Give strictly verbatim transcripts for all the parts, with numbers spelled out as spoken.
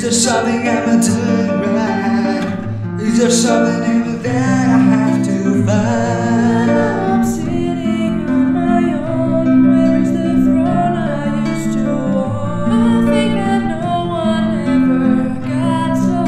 there something I'm doing right? Is there something in me that I have to find? I'm sitting on my own. Where is the throne I used to own? I think that no one ever got so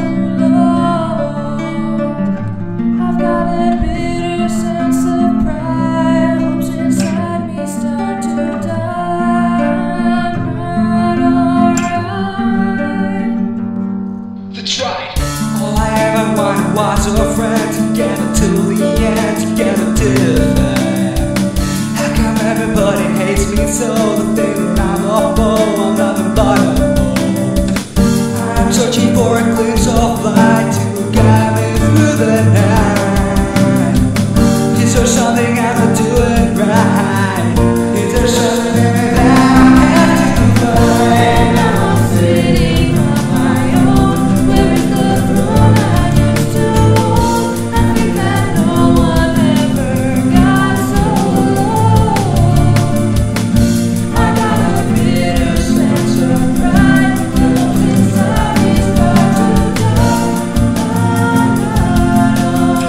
low. I've got a bitter sense of pride. Hopes inside me start to die. I'm not alright. That's right. All I ever wanted was a friend to get until the end, to get until the end. How come everybody hates me so? They think that I'm a foe, I'm nothing but a foe. I'm searching for a glimpse of light to guide me through the night. Is there something I'm doing right? Is there something in me that I have to find? I'm sitting on my own. Where is the throne I used to own? I think that no one ever got so low. I got a bitter sense of pride. The love inside me start to die. I'm not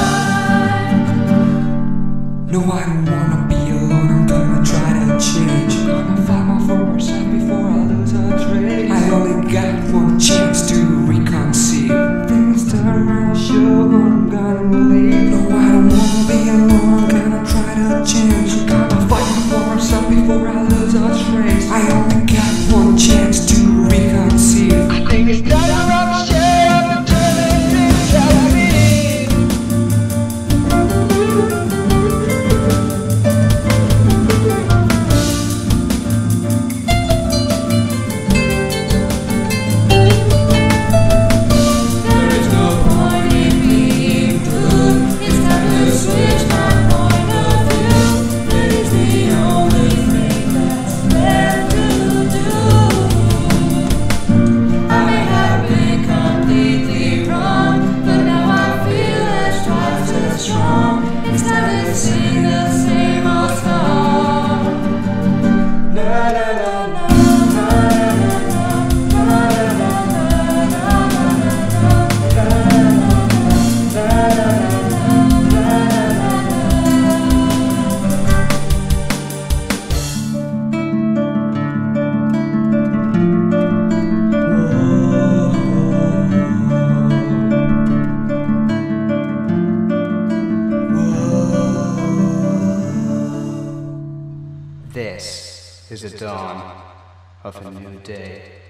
alright. No, I don't wanna be alone, I'm gonna try to change. Gonna find my former self before I lose a trace. I only got one chance to reconceive. Things turn around, sure, I'm gonna believe. No, I don't wanna be alone, I'm gonna try to change. Gonna find my former self before I lose a trace. I only got one chance to reconceive. I think it's time to rub the shade up and turn it into me. There is no point in being blue. It's time to switch my point of view. It is the only thing that's left to do. I may have been completely wrong, but now I feel as twice as strong. It's time to sing the same old song. Na na na na na na na na This is the dawn of a new day.